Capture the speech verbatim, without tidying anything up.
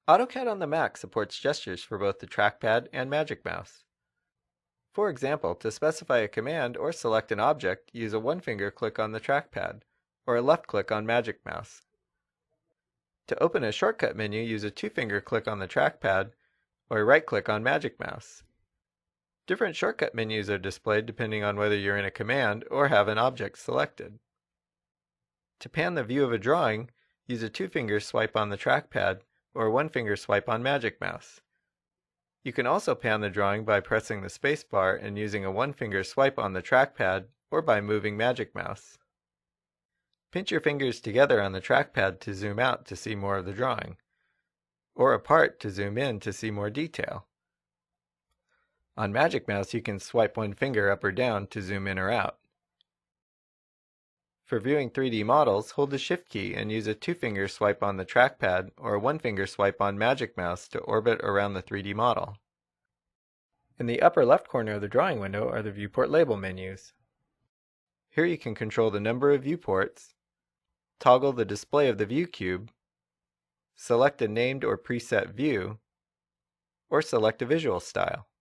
AutoCAD on the Mac supports gestures for both the trackpad and Magic Mouse. For example, to specify a command or select an object, use a one-finger click on the trackpad, or a left click on Magic Mouse. To open a shortcut menu, use a two-finger click on the trackpad, or a right-click on Magic Mouse. Different shortcut menus are displayed depending on whether you're in a command or have an object selected. To pan the view of a drawing, use a two-finger swipe on the trackpad, or a one-finger swipe on Magic Mouse. You can also pan the drawing by pressing the spacebar and using a one-finger swipe on the trackpad, or by moving Magic Mouse. Pinch your fingers together on the trackpad to zoom out to see more of the drawing, or apart to zoom in to see more detail. On Magic Mouse, you can swipe one finger up or down to zoom in or out. For viewing three D models, hold the Shift key and use a two-finger swipe on the trackpad or a one-finger swipe on Magic Mouse to orbit around the three D model. In the upper left corner of the drawing window are the Viewport label menus. Here you can control the number of viewports, toggle the display of the view cube, select a named or preset view, or select a visual style.